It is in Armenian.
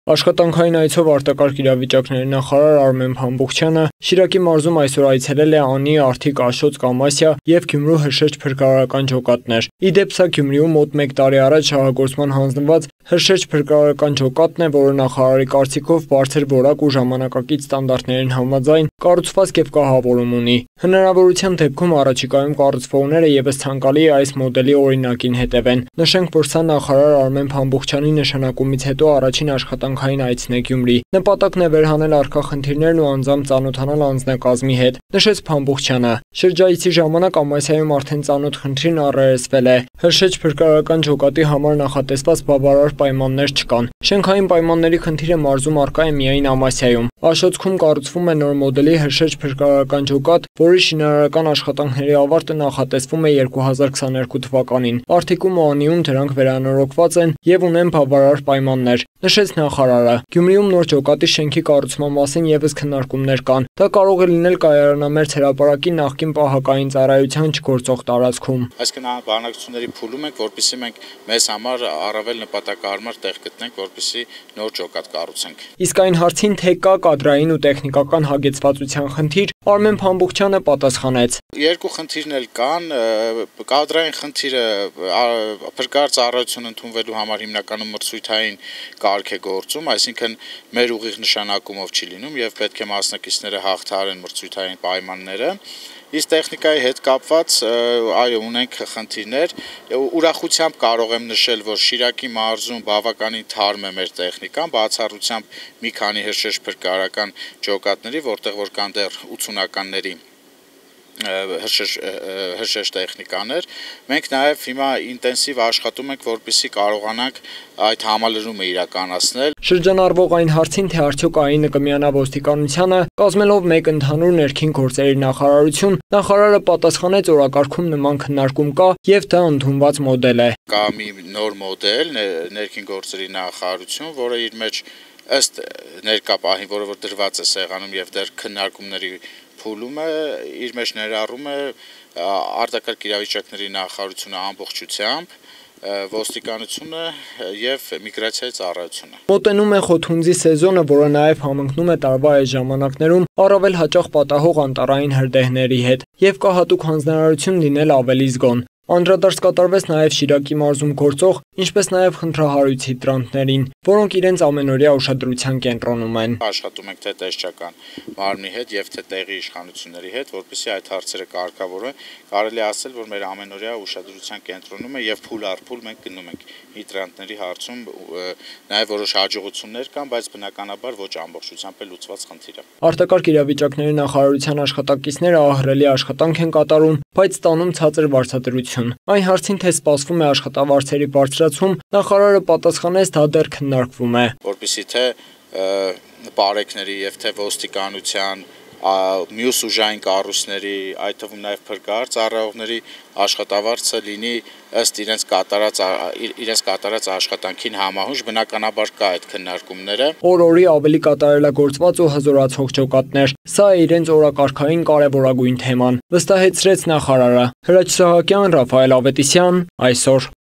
Աշխատանքային այցով արտակարգ իրավիճակների նախարար Արմեն Փամբուխչյանը Շիրակի մարզում այսօր այցելել է Անի, Արթիկ, Աշոց, Կամասիա և Գյումրու Հրշեջ փրկարարական ջոկատներ։ Ի դեպ, սա Գյումրիում մոտ 1 տարի առաջ շահագործման հանձնված Հրշեջ փրկարարական ջոկատն է, որը նախարարի կարծիքով բարձր որակ ու ժամանակակից ստանդարտներին համաձայն կառուցվածք և կահավորում ունի։ Հնարավորության դեպքում առաջիկայում կառուցվողները ևս ցանկալի է այս մոդելի օրինակին հետևեն։ Նշենք, որ սա նախարար Արմեն Փամբուխչյանի նշանակումից հետո առաջին աշխատանքային այցն է Գյումրի։ Նպատակն է վերհանել առկա խնդիրներն ու անձամբ ծանոթանալ անձնակազմի հետ, նշեց Փամբուխչյանը։ Շրջայցի ժամանակ Ամասիայում արդեն ծանոթ խնդրին առերեսվել է։ Հրշեջ փրկարարական ջոկատի համար նախատեսված բավարար պայմաններ չկան։ Շենքային պայմանների խնդիրը մարզում առկա է միայն Ամասիայում։ Աշոցքում կառուցվում է նոր մոդելի հրշեջ փրկարարական ջոկատ, որի շինարարական աշխատանքների ավարտը նախատեսվում է 2022 թվականին։ Արթիկում ու Անիում դրանք վերանորոգված են և ունեն բավարար պայմաններ, նշեց նախարարը։ Գյումրիում նոր ջոկատի շենքի կառուցման մասին ևս քննարկումներ կան։ Դա կարող է լինել կայարանամերձ հրապարակի նախկին պահակային ծառայության չգործող տարածքում։ Այսինքն բանակցությունների փուլում ենք, որպեսզի մենք մեզ համար առավել նպատակահարմար տեղ գտնենք, որպեսզի նոր ջոկատ կառուցենք։ Իսկ այն հարցին, թե կա կադրային ու տեխնիկական հագեցվածության խնդիր, Արմեն Փամբուխչյանը պատասխանեց. Երկու խնդիրն էլ կան, կադրային խնդիրը փրկարար ծառայություն ընդունվելու համար հիմնականում մրցույթային կարգ է գործում, այսինքն մեր ուղիղ նշանակումով չի լինում եւ պետք է մասնակիցները հաղթահարեն մրցույթային պայմանները։ Իսկ տեխնիկայի հետ կապված այո ունենք խնդիրներ, ուրախությամբ կարող եմ նշել, որ Շիրակի մարզում բավականին թարմ է մեր տեխնիկան, բացառությամբ մի քանի հրշեջ փրկարարական ջոկատների, որտեղ որ կան դեռ 80-ականների հրշեջ տեխնիկաներ։ Մենք նաև հիմա ինտենսիվ աշխատում ենք, որպեսզի կարողանանք այդ համալրումը իրականացնել։ Շրջանառվող այն հարցին, թե արդյոք ԱԻՆ-ը կմիանա ոստիկանությանը, կազմելով մեկ ընդհանուր ներքին գործերի նախարարություն, նախարարը պատասխանեց օրակարգում նման քննարկում կա և դա ընդունված մոդել է։ Կա մի նոր մոդել, ներքին գործերի նախարարություն, որը իր մեջ ըստ ներկա պահին, որը որ դրված է սեղանում եւ դեռ քննարկումների փուլում է, իր մեջ ներառում է արտակարգ իրավիճակների նախարարությունը ամբողջությամբ, ոստիկանությունը և միգրացիայի ծառայությունը։ Մոտենում է խոթունձի սեզոնը, որը նաև համընկնում է տարվա այս ժամանակներում առավել հաճախ պատահող անտառային հրդեհների հետ և կա հատուկ հանձնարարություն լինել ավելի զգոն։ Անդրադարձ կատարվեց նաև Շիրակի մարզում գործող, ինչպես նաև խնդրահարույց հիդրանտներին, որոնք իրենց ամենօրյա ուշադրության կենտրոնում են։ Աշխատում ենք թե տեսչական մարմնի հետ և թե տեղի իշխանությունների հետ, որպեսզի այդ հարցերը կարգավորվեն։ Կարելի է ասել, որ մեր ամենօրյա ուշադրության կենտրոնում է և փուլ առ փուլ մենք գնում ենք հիդրանտների հարցում, նաև որոշ հաջողություններ կան, բայց բնականաբար ոչ ամբողջությամբ է լուծված խնդիրը։ Արտակարգ իրավիճակների նախարարության աշխատակիցները ահռելի աշխատանք են կատարում, բայց ստանում ցածր վարձատրություն։ Այն հարցին, թե սպասվում է աշխատավարձերի բարձրացում, նախարարը պատասխանեց, դա դեռ քննարկվում է։ Որպեսզի թե բարեկների և թե ոստիկանության, մյուս ուժային կառույցների, այդ թվում նաև փրկարար ծառայողների աշխատավարձը լինի ըստ իրենց կատարած աշխատանքին համահունչ, բնականաբար կա այդ քննարկումները։ Օր-օրի ավելի կատարելագործված ու հզորացող ջոկատներ, սա է իրենց օրակարգային կարևորագույն թեման, վստահեցրեց նախարարը։ Հրաչ Սահակյան, Ռաֆայել Ավետիսյան, այսօր։